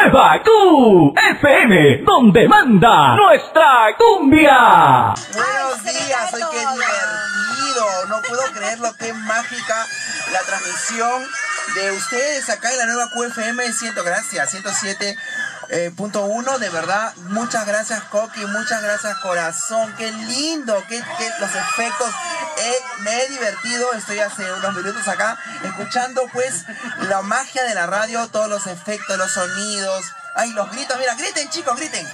nueva QFM, donde manda nuestra cumbia. Buenos días, hoy qué divertido, no puedo creerlo, qué mágica la transmisión de ustedes acá en la nueva QFM 107.1, de verdad, muchas gracias Coqui, muchas gracias corazón, qué lindo, que los efectos, me he divertido, estoy hace unos minutos acá escuchando pues la magia de la radio, todos los efectos, los sonidos, ay, los gritos, mira, griten chicos, griten.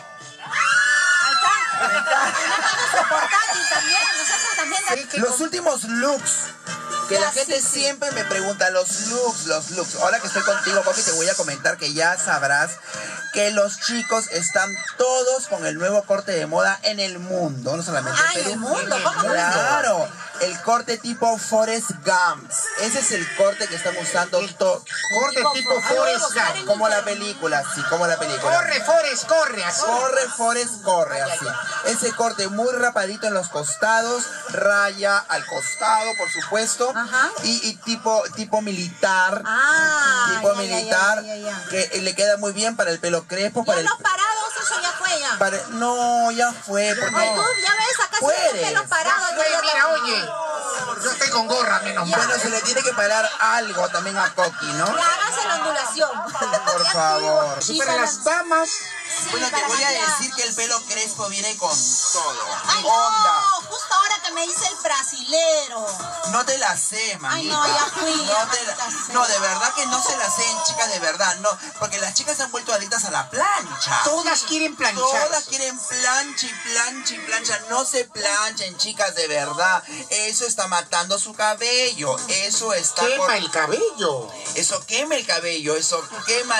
Los últimos looks que la gente siempre me pregunta, los looks. Ahora que estoy contigo, Coqui, te voy a comentar que ya sabrás que los chicos están todos con el nuevo corte de moda en el mundo, no solamente en Perú. ¿En el mundo? ¿Cómo? Claro, el corte tipo Forrest Gump. Ese es el corte que están usando todos. Corte tipo Forrest Gump. Como la película, sí, como la película. Corre, Forrest, corre, así. Corre, Forrest, corre, así. Ese corte muy rapadito en los costados, raya al costado, por supuesto. Ajá. Y tipo militar. Tipo militar, que le queda muy bien para el pelo crespo. Para los parados, eso ya fue ya. No, ya fue. Porque Ay, tú ya ves, acá sí pelos parados. Mira, oye, yo estoy con gorra, menos mal. bueno, se le tiene que parar algo también a Coqui, ¿no? Que hagas la ondulación. Por favor. Y para las damas, Bueno, te voy a decir que el pelo crespo viene con todo. Ay, Onda. no, justo ahora que me dice el brasilero. No te la sé, mamita. Ay, no, ya fui. No, de verdad que no se la sé, chicas, de verdad. No, porque las chicas se han vuelto adictas a la plancha. todas quieren planchar. Todas quieren plancha y plancha y plancha. No se planchen, chicas, de verdad. Eso está matando su cabello. Eso está... Quema el cabello. Eso quema el cabello. Eso quema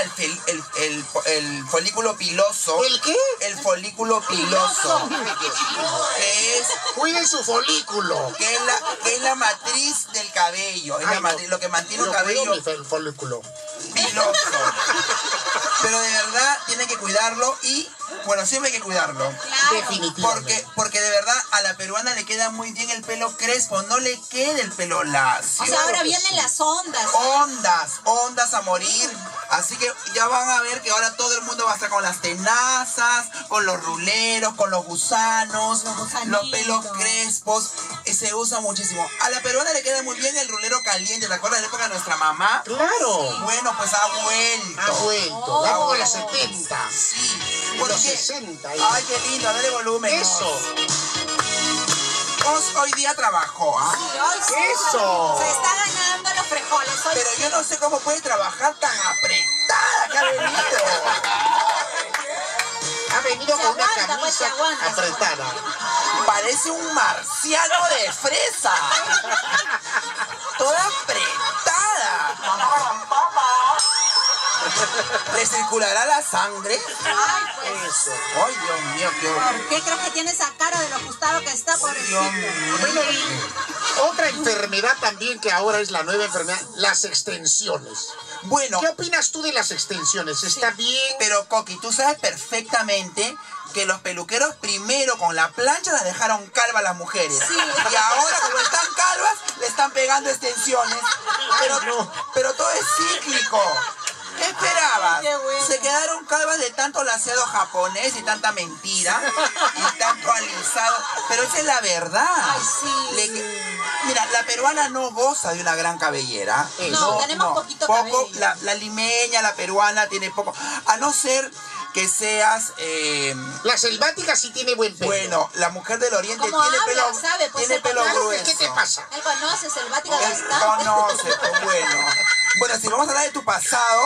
el folículo piloso. ¿El qué? El folículo piloso. Que es... Cuiden su folículo. Que es la matriz del cabello. Es Ay, la matriz, lo que mantiene el Yo cabello cuido mi folículo. piloso. Pero de verdad tienen que cuidarlo y, bueno, siempre hay que cuidarlo. Claro. Definitivamente. Porque de verdad a la peruana le queda muy bien el pelo crespo, no le queda el pelo lacio. O sea, ahora vienen las ondas. Ondas a morir. Así que ya van a ver que ahora todo el mundo va a estar con las tenazas, con los ruleros, con los gusanos, los pelos crespos. Se usa muchísimo. A la peruana le queda muy bien el rulero caliente. ¿Te acuerdas de la época de nuestra mamá? Claro. Bueno, pues ha vuelto. Ha vuelto. La época de los 70. Sí. Los Porque- 60. Ay, qué lindo, dale volumen. Eso. Hoy día trabajó, ¿ah? Eso. Se está ganando los frijoles. Hoy Pero yo no sé cómo puede trabajar tan apretada que ha venido. Ha venido Se con una aguanta, pues, se camisa aguanta. apretada. Parece un marciano de fresa. Toda apretada. ¿Le circulará la sangre? Ay, pues. Eso. Ay, Dios mío, qué horror. ¿Por qué crees que tiene esa cara de lo ajustado que está, Dios pobrecito? mío. Bueno, y otra enfermedad también que ahora es la nueva enfermedad, las extensiones. Bueno, ¿Qué opinas tú de las extensiones? ¿Está bien? pero Coqui, tú sabes perfectamente que los peluqueros primero con la plancha las dejaron calvas a las mujeres. Sí. Y ahora como están calvas, le están pegando extensiones. Pero, Ay, no. pero todo es cíclico. ¿Qué esperabas? Ay, qué bueno. Se quedaron calvas de tanto laseado japonés y tanta mentira y tanto alisado. Pero esa es la verdad. Ay, sí. Mira, la peruana no goza de una gran cabellera. No, tenemos poquito cabello. La limeña, la peruana tiene poco. A no ser que seas... La selvática sí tiene buen pelo. bueno, la mujer del oriente Como tiene habla, pelo, sabe, pues, tiene el pelo claro, grueso. ¿Qué te pasa? Él conoce selvática Él bastante. conoce, pues, bueno. Bueno, si vamos a hablar de tu pasado,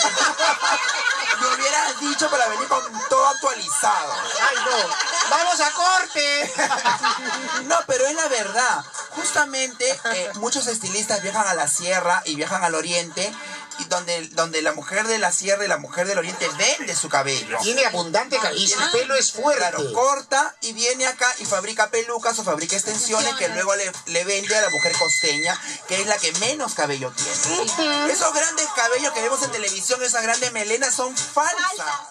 me hubieras dicho para venir con todo actualizado. ¡Ay, no! ¡Vamos a corte! No, pero es la verdad. Justamente muchos estilistas viajan a la sierra y viajan al oriente, y donde la mujer de la sierra y la mujer del oriente vende su cabello. Tiene abundante cabello y su pelo es fuerte. Claro, corta y viene acá y fabrica pelucas o fabrica extensiones que luego le vende a la mujer costeña, que es la que menos cabello tiene. Esos grandes cabellos que vemos en televisión, esas grandes melenas son falsas.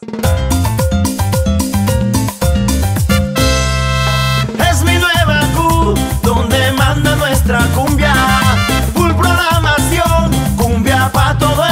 Es mi nueva Q, donde manda nuestra cumbia. Full programación, cumbia pa' todo